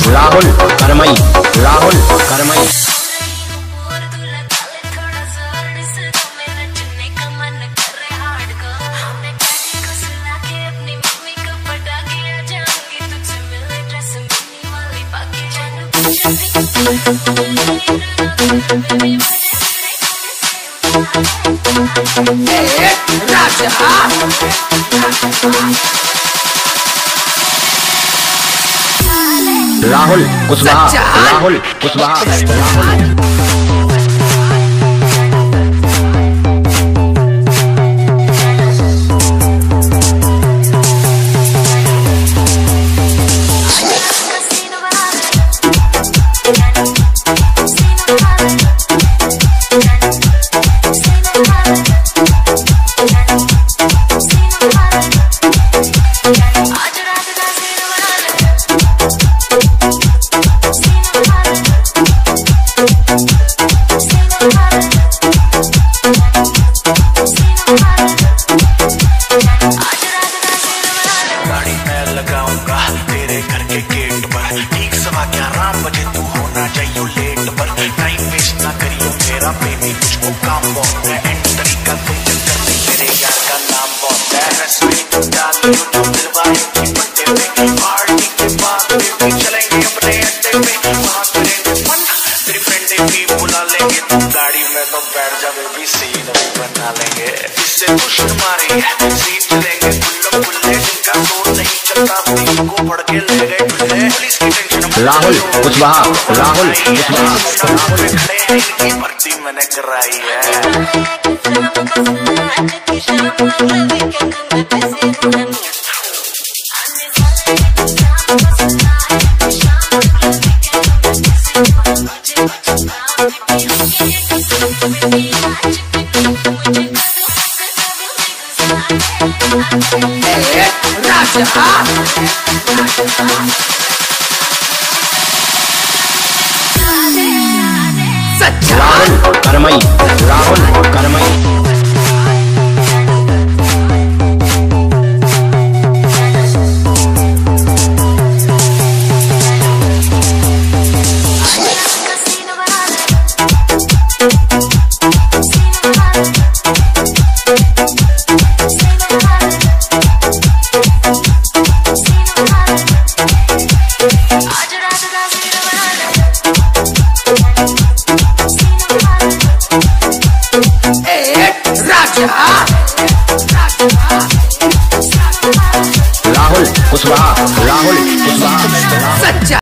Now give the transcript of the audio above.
राहुल करमई, राहुल करमई। राहुल कुशवाहा, राहुल कुशवाहा, गाड़ी में तो बैठ जा बेबी, सीन भी बना लेंगे, इससे कुछ मारेंगे, सीन चलेंगे खुल्ले खुल्ले, जिनका जोर नहीं चलता को पढ़ के ले गए खुले, पुलिस की टेंशन। राहुल कुशवाहा, राहुल कुशवाहा, खड़े हैं, इनकी भर्ती मैंने कराई है। राहुल करमई, राहुल करमई। राहुल कुशवाहा, राहुल